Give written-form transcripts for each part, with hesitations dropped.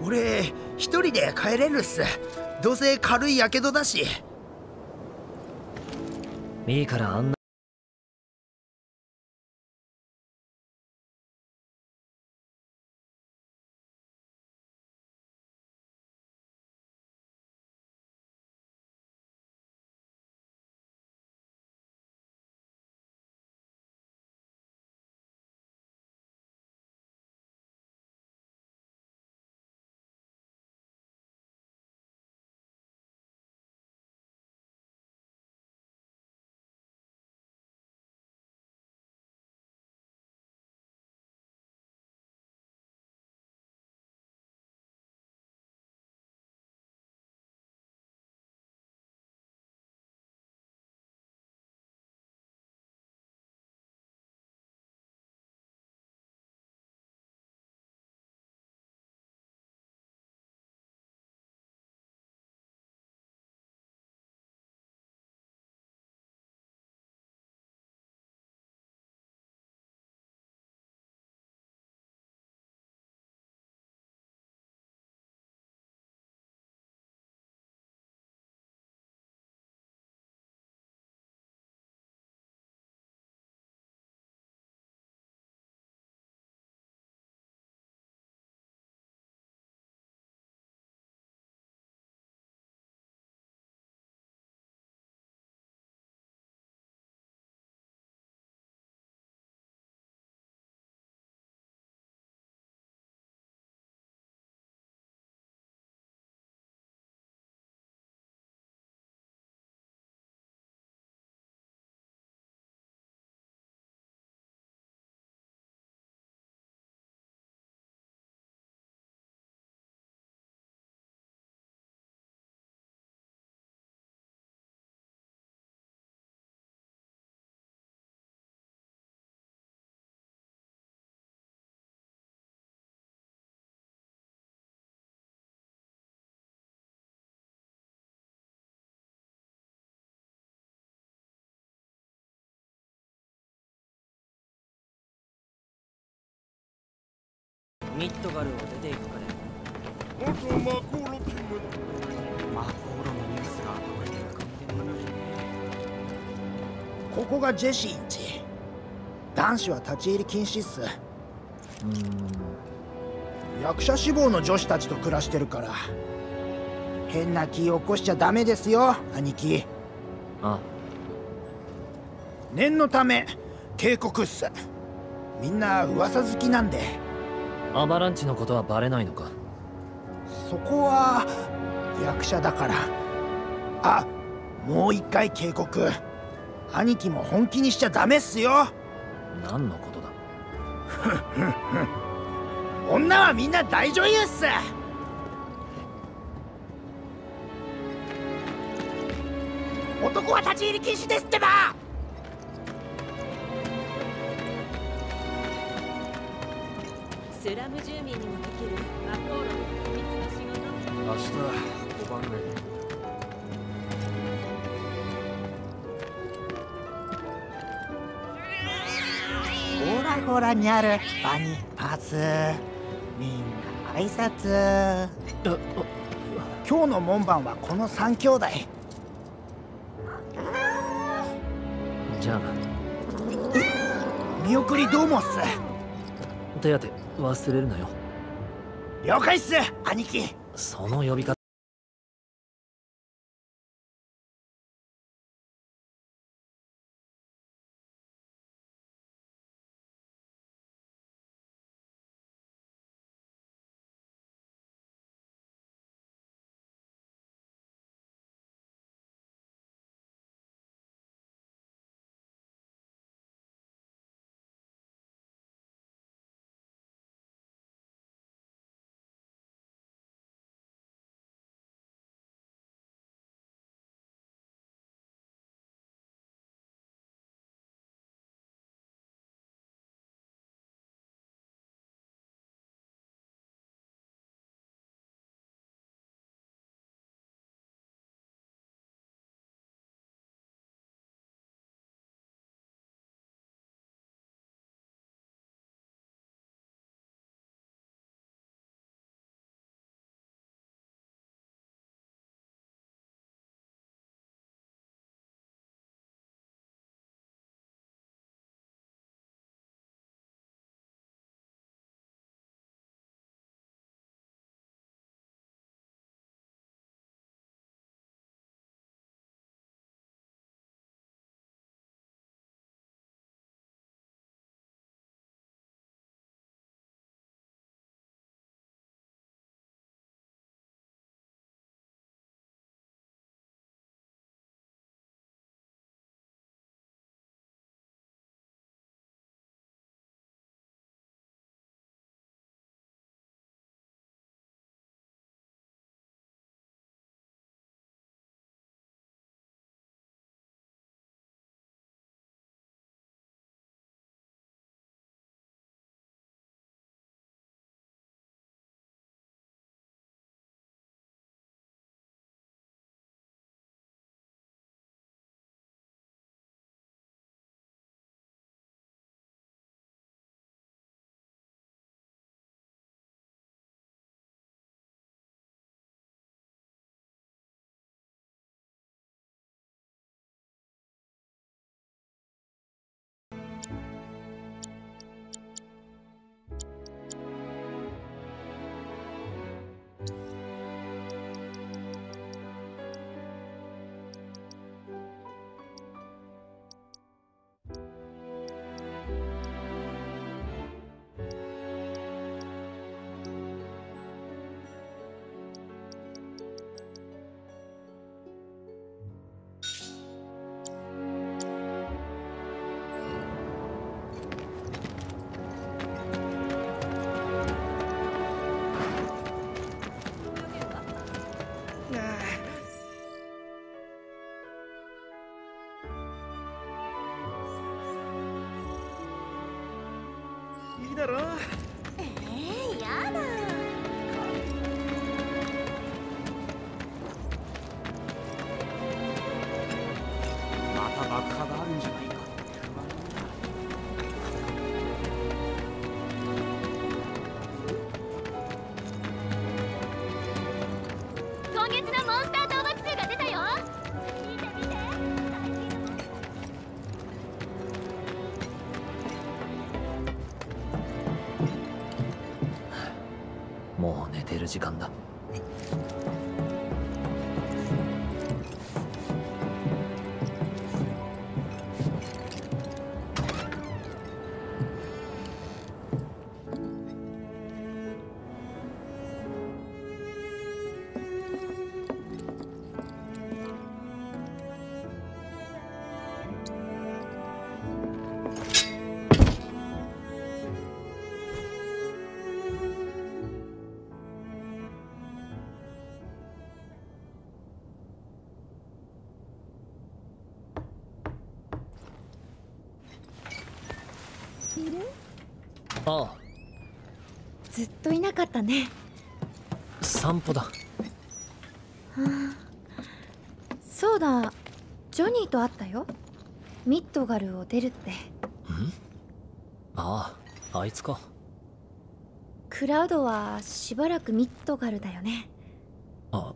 俺一人で帰れるっす。どうせ軽いやけどだし。 いいからあんな。ミッドガルを出ていくかね。 元マコーロ勤務マコーロのニュースが頭に浮かんでもないね。 ここがジェシーんち。男子は立ち入り禁止っす。役者志望の女子たちと暮らしてるから。変な気起こしちゃダメですよ、兄貴。 ああ、 念のため警告っす。みんな噂好きなんで。 アバランチのことはバレないのか。 そこは役者だから。あ、もう一回警告。兄貴も本気にしちゃダメっすよ。 何のことだ。 女はみんな大女優っす。男は立ち入り禁止ですってば。 スラム住民にもできるマコーロの秘密の仕事。 明日5番目。 ほらほらにゃるバニパス。みんな挨拶。今日の門番はこの3兄弟。 じゃあな。 見送りどうもっす。 手当忘れるなよ。 了解っす、兄貴。 その呼び方いいだろ。 やだ。 また爆破があるんじゃないか。 今月のモンスター討伐数が出たよ。見て見て。 もう寝てる時間だ。ああ、 ずっといなかったね。 散歩だ。 そうだ、ジョニーと会ったよ。ミッドガルを出るって。 ああ、あいつか。 クラウドはしばらくミッドガルだよね。 あ、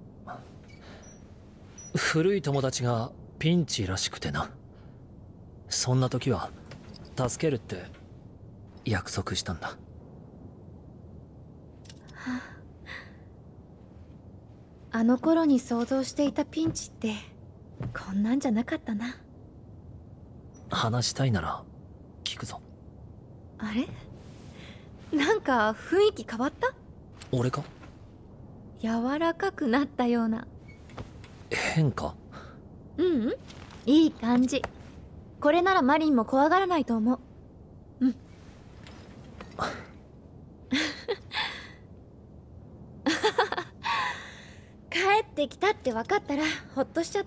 古い友達がピンチらしくてな。そんな時は助けるって約束したんだ。 あの頃に想像していたピンチってこんなんじゃなかったな。 話したいなら聞くぞ。 あれ、なんか雰囲気変わった？ 俺か？ 柔らかくなったような。 変か？ いい感じ。これならマリンも怖がらないと思う。帰ってきたって分かったらほっとしちゃった。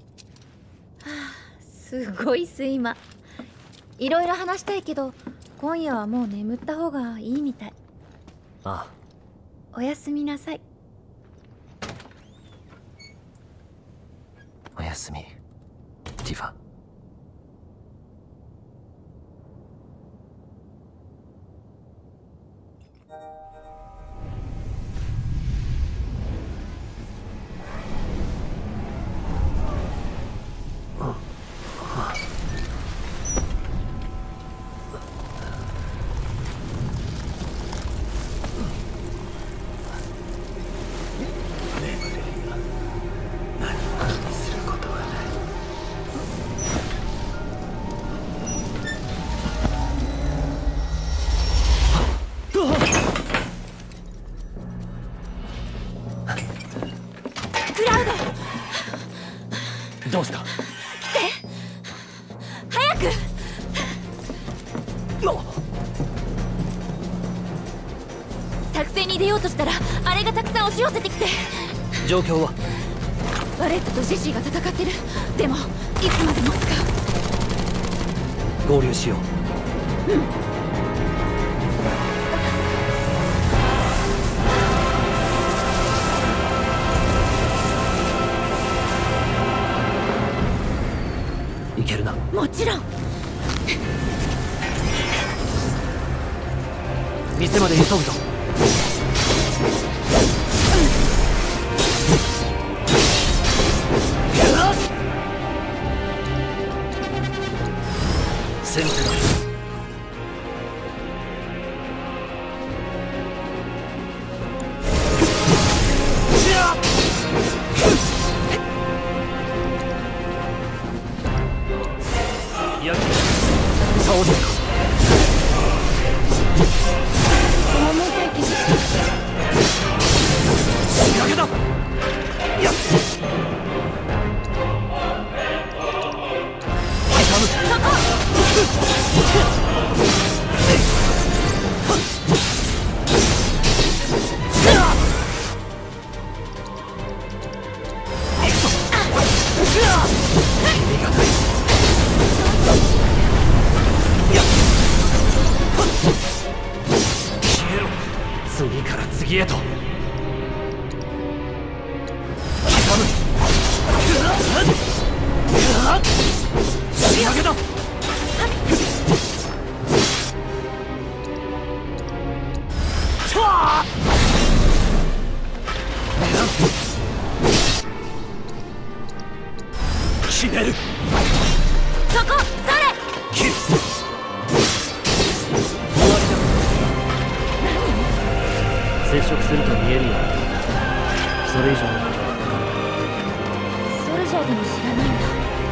すごい睡魔。いろいろ話したいけど今夜はもう眠った方がいいみたい。 あおやすみなさい。 あ、おやすみティファ。どうした？ 早く！作戦に出ようとしたらあれがたくさん押し寄せてきて。 状況は？ バレットとジェシーが戦ってる。でもいつまで持つか。 合流しよう。いけるな？ もちろん。 店まで急ぐぞ。先手だ。倒せるか？ 拷問体系。 仕掛けだ。やっ触すると見えるようになった。それ以上のことはソルジャーでも知らないんだ。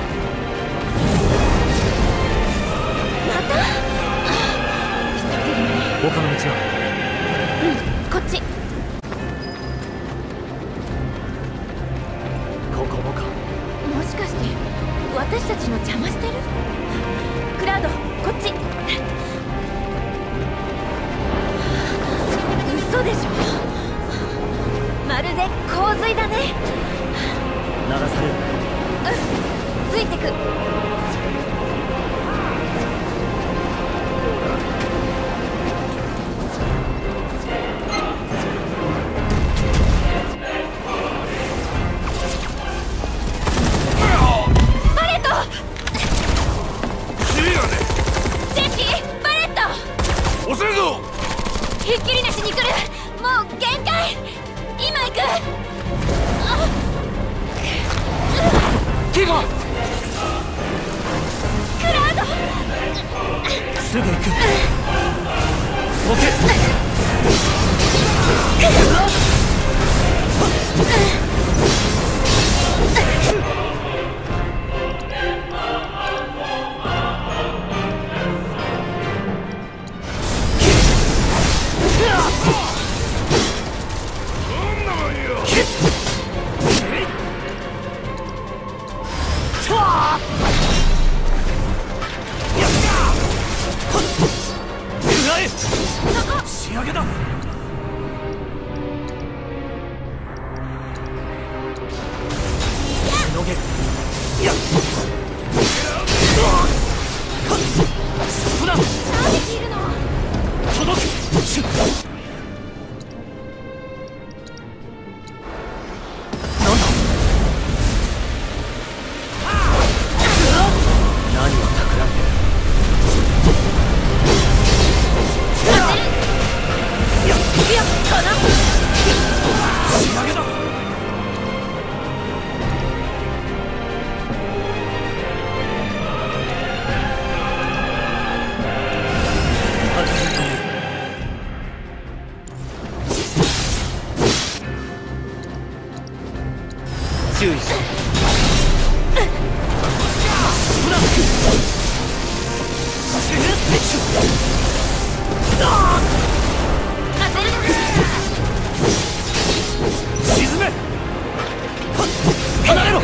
また急いでるのに。 他の道は？ こっち。 ここもか。 もしかして私たちの邪魔してる？クラウド、こっち。嘘でしょ。まるで洪水だね。 流される。 ついてく。 遅いぞ。 ひっきりなしに来る。もう限界。今行く。 ティファン。 クラウド。 すぐ行く。オッケー。仕上げだ。しのげる。いやそこだ。 なんで切るの？ 届く。シュッ。なんだ。何を企んでる。仕上げだ。注意しろ。沈め。離れろ。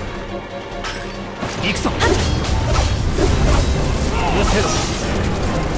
行くぞ。失せろ。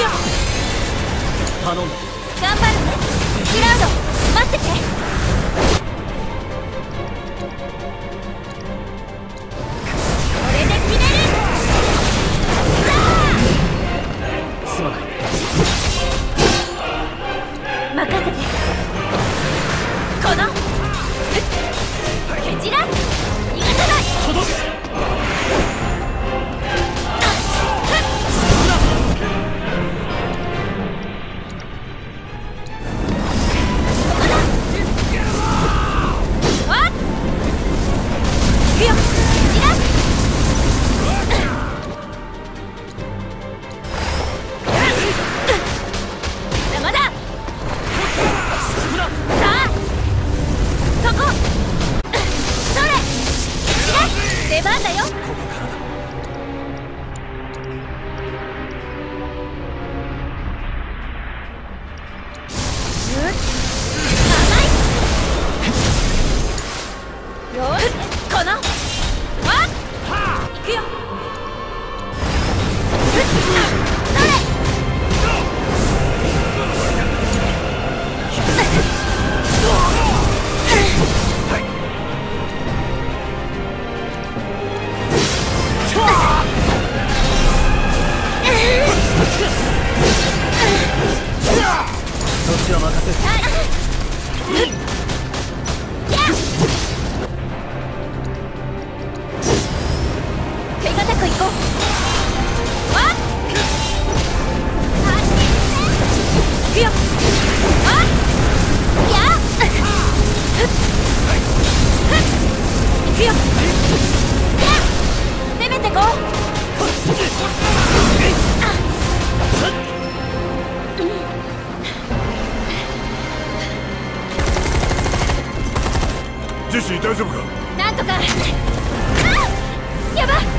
頼んだ。 頑張るねクラウド、待ってて。これで決める。 すまない。 任せて。この蹴散らす。逃がさない。 届く。 出番だよ。 ここからだ。 よし、このわっ行くよ。それそっちは任せる。 手堅く行こう。わっ行くよ。わっやっ行くよ。やっ攻めてこう。 ジェシー大丈夫か？ なんとか。やばい。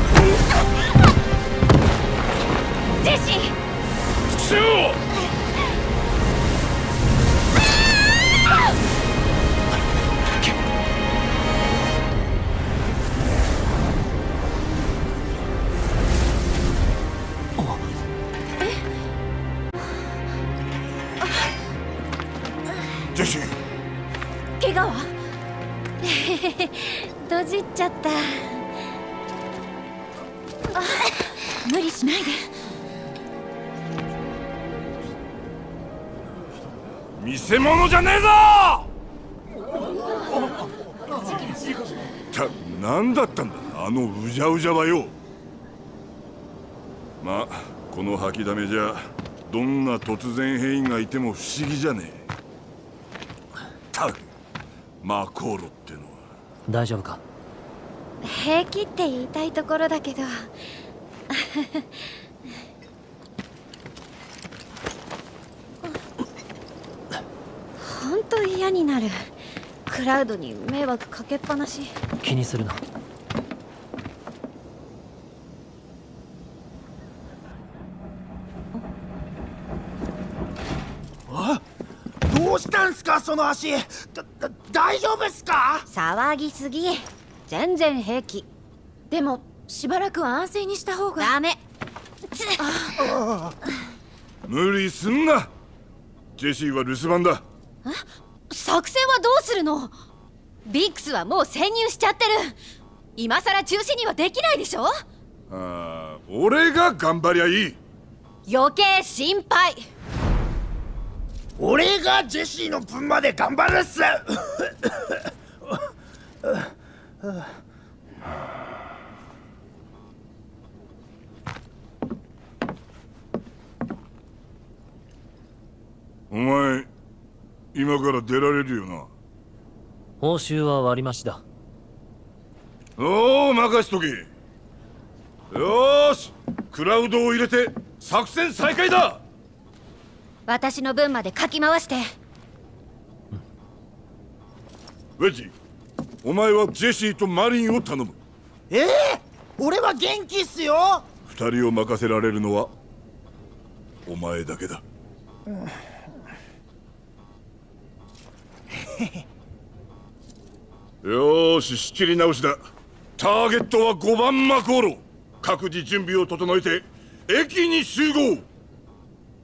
ジェシー伏せろ！ジェシー、 怪我は？閉じっちゃった。無理しないで。 見せ物じゃねえぞ！何だったんだあのうじゃうじゃはよ。まあこの吐きだめじゃどんな突然変異がいても不思議じゃねえ。たくマコーロってのは大丈夫か？ 平気って言いたいところだけどほんと嫌になる。クラウドに迷惑かけっぱなし。 気にするな。 どうしたんすかその足。大丈夫っすか？ 騒ぎすぎ。全然平気。でもしばらくは安静にした方が。ダメ。 無理すんな。ジェシーは留守番だ。 作戦はどうするの？ビックスはもう潜入しちゃってる。今さら中止にはできないでしょ。 俺が頑張りゃいい。 余計心配。 俺がジェシーの分まで頑張るっす。 お前今から出られるよな？ 報酬は割り増しだ。 おお、任しとけ。よーし、クラウドを入れて作戦再開だ。 私の分までかき回して。 ウェッジ、お前はジェシーとマリンを頼む。 俺は元気っすよ。 二人を任せられるのはお前だけだ。よーし、仕切り直しだ。ターゲットは5番マコーロ。各自準備を整えて駅に集合。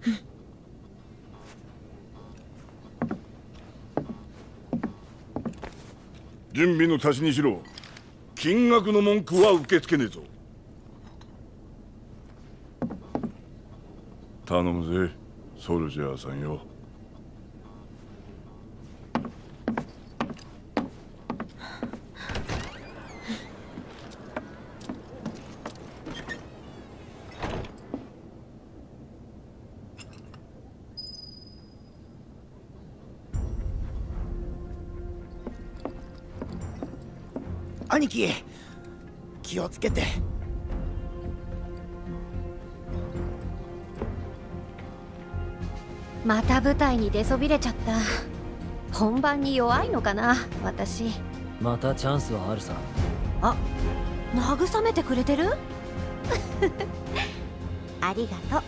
準備の足しにしろ。金額の文句は受け付けねえぞ。頼むぜ、ソルジャーさんよ。 兄貴、気をつけて。 また舞台に出そびれちゃった。本番に弱いのかな私。 またチャンスはあるさ。 あ、慰めてくれてるありがとう。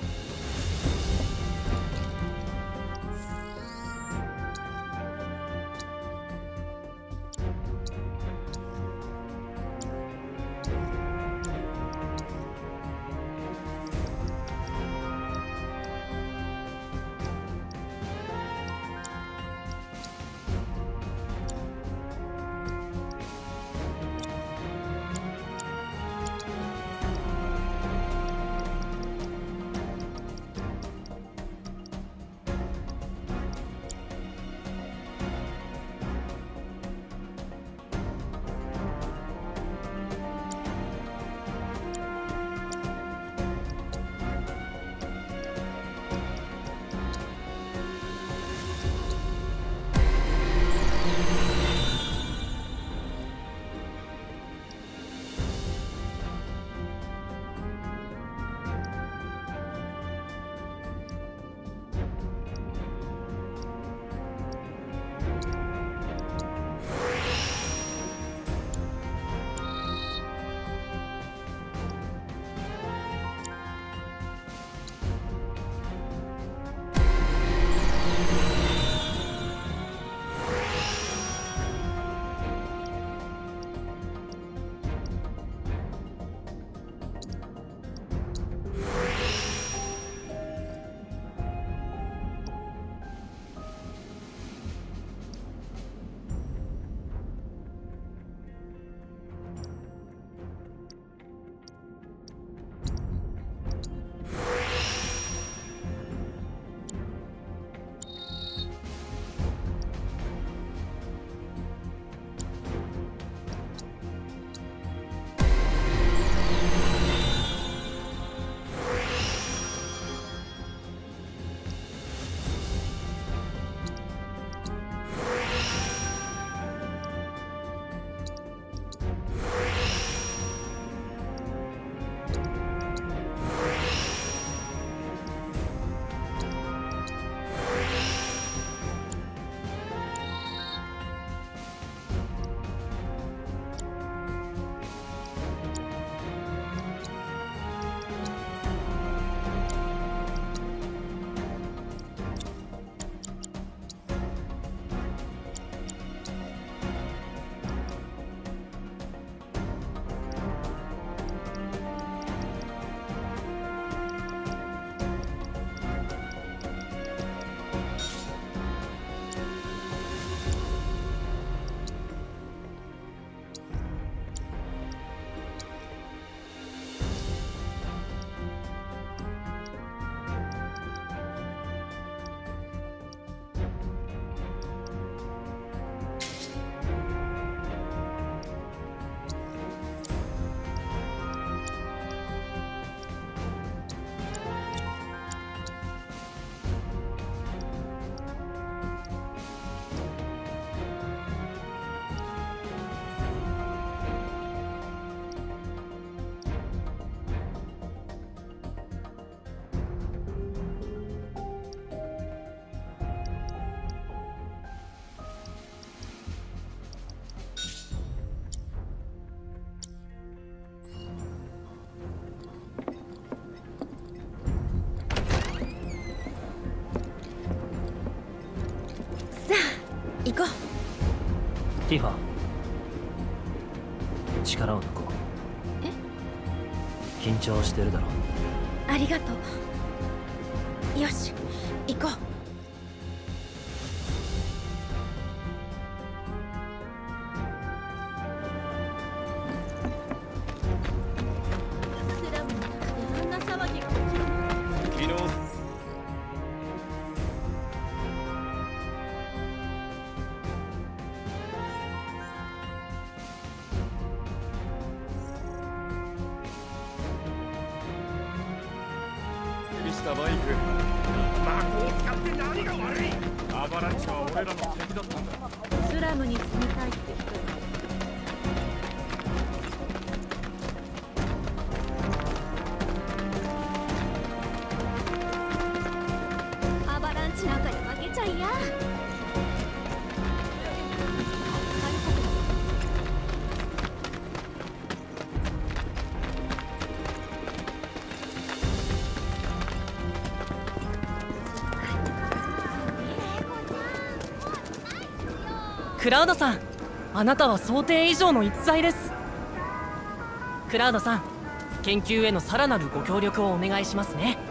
行こう。 ティファ、力を抜こう。緊張してるだろ。 ありがとう。よし、行こう。 したバイク。魔法を使って何が悪い。アバランチは俺らの敵だったんだ。 スラムに住みたいって人。 アバランチなんかに負けちゃいや。 クラウドさん、あなたは想定以上の逸材です。クラウドさん、研究へのさらなるご協力をお願いしますね。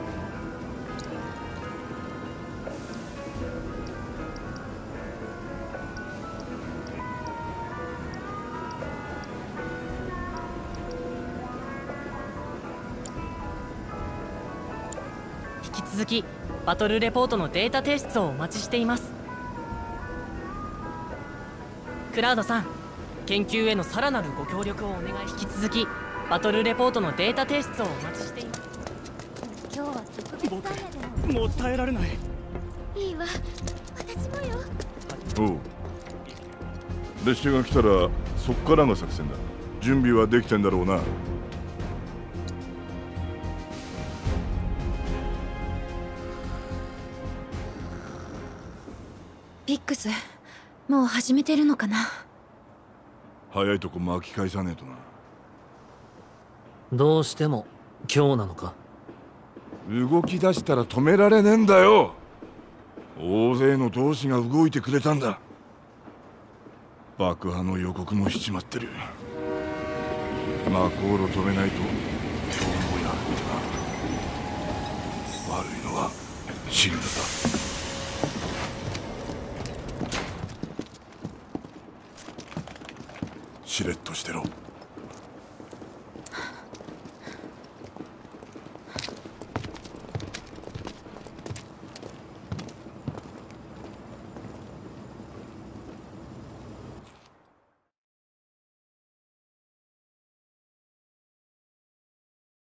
引き続きバトルレポートのデータ提出をお待ちしています。クラウドさん、研究へのさらなるご協力をお願い。引き続きバトルレポートのデータ提出をお待ちしています。 今日は特別ダイヤでもう耐えられない。 いいわ、私もよ。 おう。列車が来たらそっからが作戦だ。準備はできてんだろうな。 ビックス、もう始めてるのかな。 早いとこ巻き返さねえとな。 どうしても今日なのか。 動き出したら止められねえんだよ。大勢の同志が動いてくれたんだ。爆破の予告もしちまってる。マコーロ止めないと今日もやったな。悪いのはシングだ。しれっとしてろ。